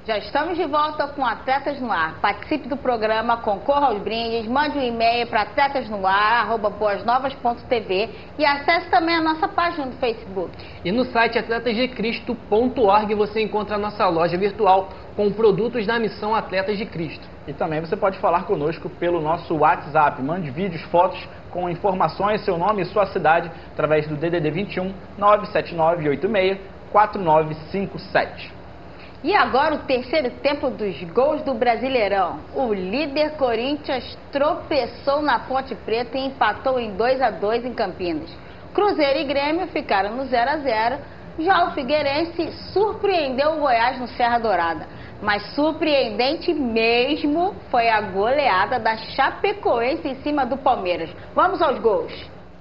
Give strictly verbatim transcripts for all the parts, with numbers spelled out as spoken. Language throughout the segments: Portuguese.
Já estamos de volta com Atletas no Ar. Participe do programa, concorra aos brindes, mande um e-mail para atletasnoar arroba boasnovas ponto tv e acesse também a nossa página do Facebook. E no site atletas de cristo ponto org você encontra a nossa loja virtual com produtos da missão Atletas de Cristo. E também você pode falar conosco pelo nosso WhatsApp. Mande vídeos, fotos com informações, seu nome e sua cidade através do D D D vinte e um, nove sete nove oito seis, quatro nove cinco sete. E agora o terceiro tempo dos gols do Brasileirão. O líder Corinthians tropeçou na Ponte Preta e empatou em dois a dois em Campinas. Cruzeiro e Grêmio ficaram no zero a zero. Já o Figueirense surpreendeu o Goiás no Serra Dourada. Mas surpreendente mesmo foi a goleada da Chapecoense em cima do Palmeiras. Vamos aos gols.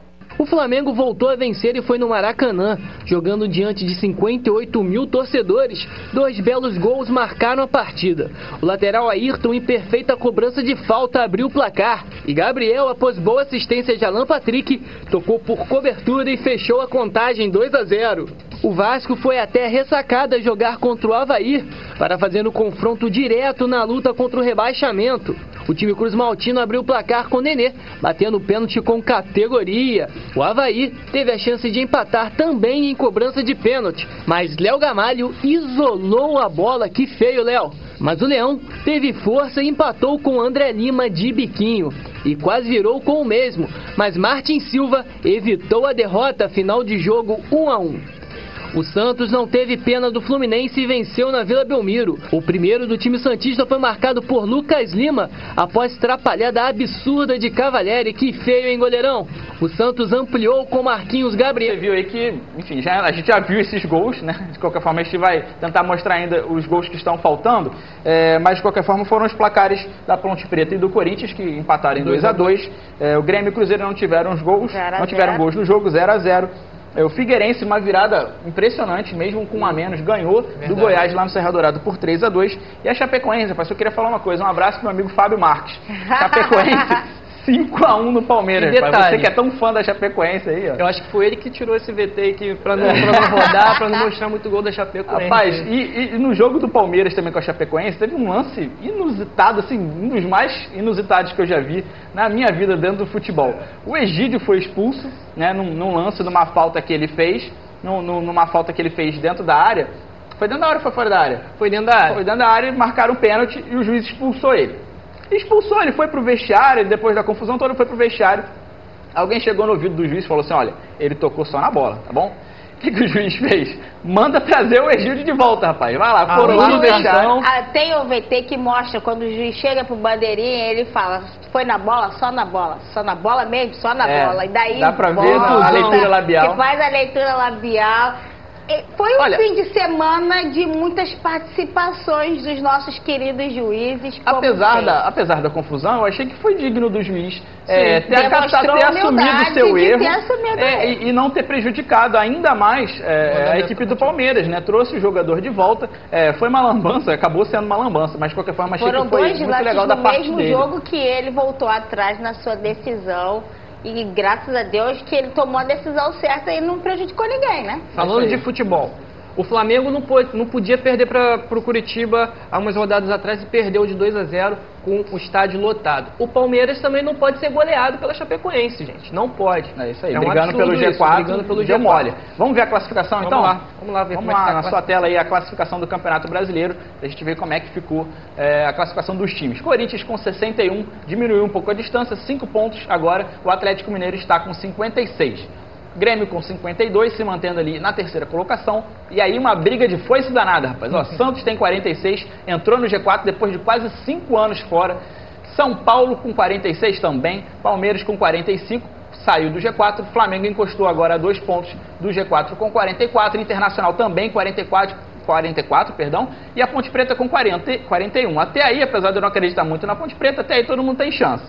O Flamengo voltou a vencer e foi no Maracanã, jogando diante de cinquenta e oito mil torcedores. Dois belos gols marcaram a partida. O lateral Ayrton, em perfeita cobrança de falta, abriu o placar. E Gabriel, após boa assistência de Alan Patrick, tocou por cobertura e fechou a contagem dois a zero. O Vasco foi até a Ressacada jogar contra o Avaí para fazer um confronto direto na luta contra o rebaixamento. O time Cruz Maltino abriu o placar com Nenê, batendo o pênalti com categoria. O Avaí teve a chance de empatar também em cobrança de pênalti, mas Léo Gamalho isolou a bola. Que feio, Léo! Mas o Leão teve força e empatou com André Lima de biquinho. E quase virou com o mesmo, mas Martin Silva evitou a derrota, final de jogo um a um. O Santos não teve pena do Fluminense e venceu na Vila Belmiro. O primeiro do time santista foi marcado por Lucas Lima, após trapalhada absurda de Cavalieri. Que feio, hein, goleirão? O Santos ampliou com Marquinhos Gabriel. Você viu aí que, enfim, já, a gente já viu esses gols, né? De qualquer forma, a gente vai tentar mostrar ainda os gols que estão faltando, é, mas de qualquer forma foram os placares da Ponte Preta e do Corinthians, que empataram em dois a dois. É, o Grêmio e o Cruzeiro não tiveram os gols, não tiveram gols no jogo, zero a zero. O Figueirense, uma virada impressionante, mesmo com um a menos, ganhou Verdade. do Goiás lá no Serra Dourado por três a dois. E a Chapecoense, rapaz, eu queria falar uma coisa, um abraço pro meu amigo Fábio Marques. Chapecoense, cinco a um no Palmeiras. Detalhe, você que é tão fã da Chapecoense aí, ó. Eu acho que foi ele que tirou esse V T aqui pra não, pra não rodar, pra não mostrar muito gol da Chapecoense. Rapaz, e, e no jogo do Palmeiras também com a Chapecoense, teve um lance inusitado, assim, um dos mais inusitados que eu já vi na minha vida dentro do futebol. O Egídio foi expulso, né, num, num lance, numa falta que ele fez, num, numa falta que ele fez dentro da área. Foi dentro da área ou foi fora da área? Foi dentro da área. Foi dentro da área, marcaram o pênalti e o juiz expulsou ele. Expulsou, ele foi pro vestiário, depois da confusão toda, foi pro vestiário. Alguém chegou no ouvido do juiz e falou assim, olha, ele tocou só na bola, tá bom? O que, que o juiz fez? Manda trazer o Egídio de volta, rapaz. Vai lá, foram lá no vestiário. Ah, tem o V T que mostra, quando o juiz chega pro bandeirinha, ele fala, foi na bola? Só na bola. Só na bola mesmo? Só na é, bola. E daí dá pra ver a leitura labial. Que faz a leitura labial. Foi um Olha, fim de semana de muitas participações dos nossos queridos juízes. Apesar da, apesar da confusão, eu achei que foi digno do juiz Sim, é, ter, acatado, ter assumido o seu erro é, e, e não ter prejudicado ainda mais é, a equipe do Palmeiras, né? Trouxe o jogador de volta, é, foi uma lambança, acabou sendo uma lambança, mas de qualquer forma achei Foram que foi dois muito legal da parte dele. No mesmo jogo que ele voltou atrás na sua decisão. E graças a Deus que ele tomou a decisão certa e não prejudicou ninguém, né? Falando de futebol, o Flamengo não, pôde, não podia perder para o Curitiba há umas rodadas atrás e perdeu de dois a zero com o estádio lotado. O Palmeiras também não pode ser goleado pela Chapecoense, gente. Não pode. É isso aí, é um brigando, pelo G quatro, brigando pelo G quatro, mole. Vamos ver a classificação, Vamos então? Lá. Vamos lá ver Vamos como lá é que tá na sua tela aí a classificação do Campeonato Brasileiro, pra gente ver como é que ficou é, a classificação dos times. Corinthians com sessenta e um, diminuiu um pouco a distância, cinco pontos agora. O Atlético Mineiro está com cinquenta e seis. Grêmio com cinquenta e dois, se mantendo ali na terceira colocação. E aí uma briga de foice danada, rapaz. Ó, Santos tem quarenta e seis, entrou no G quatro depois de quase cinco anos fora. São Paulo com quarenta e seis também. Palmeiras com quarenta e cinco, saiu do G quatro. Flamengo encostou agora a dois pontos do G quatro com quarenta e quatro. Internacional também quarenta e quatro, quarenta e quatro, perdão. E a Ponte Preta com quarenta, quarenta e um. Até aí, apesar de eu não acreditar muito na Ponte Preta, até aí todo mundo tem chance.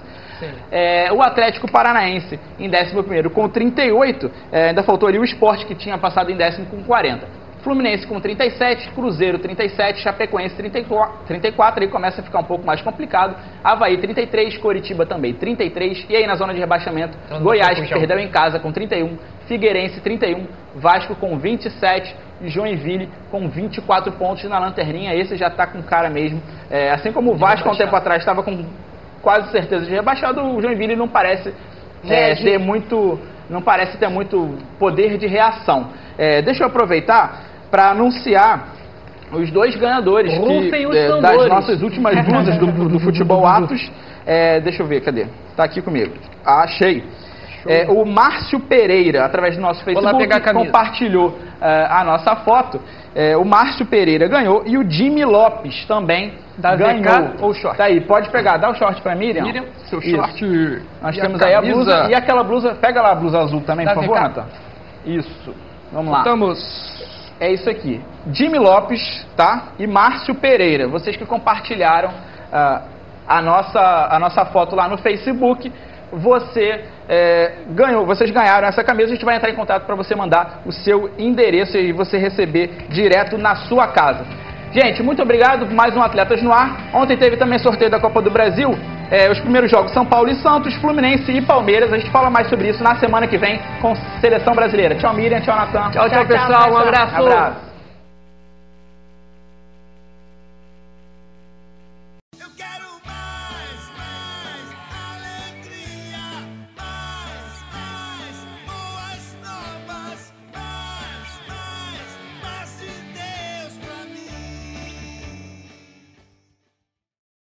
É, o Atlético Paranaense em décimo primeiro com trinta e oito, é, ainda faltou ali o Sport que tinha passado em décimo com quarenta. Fluminense com trinta e sete, Cruzeiro trinta e sete, Chapecoense trinta e quatro, aí começa a ficar um pouco mais complicado. Avaí trinta e três, Coritiba também trinta e três, e aí na zona de rebaixamento, então, Goiás que perdeu em casa com trinta e um, Figueirense trinta e um, Vasco com vinte e sete, e Joinville com vinte e quatro pontos na lanterninha. Esse já está com cara mesmo. É, assim como o Vasco há um tempo atrás estava com quase certeza de rebaixado, o Joinville não parece é, ter muito, não parece ter muito poder de reação. É, deixa eu aproveitar para anunciar os dois ganhadores que, é, das nossas últimas blusas do, do Futebol Atos. É, deixa eu ver, cadê? Tá aqui comigo. Ah, achei. É, o Márcio Pereira, através do nosso Facebook, pegar a compartilhou é, a nossa foto. É, o Márcio Pereira ganhou e o Jimmy Lopes também da ganhou. Ou short. Tá aí, pode pegar. Dá o short pra Miriam. Miriam, seu short. Isso. Nós e temos a aí a blusa. E aquela blusa, pega lá a blusa azul também, da por favor, Natan. Isso. Vamos lá. Estamos... É isso aqui. Jimmy Lopes, tá? E Márcio Pereira. Vocês que compartilharam uh, a, nossa, a nossa foto lá no Facebook, você é, ganhou, vocês ganharam essa camisa. A gente vai entrar em contato para você mandar o seu endereço e você receber direto na sua casa. Gente, muito obrigado por mais um Atletas no Ar. Ontem teve também sorteio da Copa do Brasil. É, os primeiros jogos São Paulo e Santos, Fluminense e Palmeiras. A gente fala mais sobre isso na semana que vem com Seleção Brasileira. Tchau, Miriam. Tchau, Natan. Tchau, tchau, tchau, pessoal. Um abraço. Um abraço.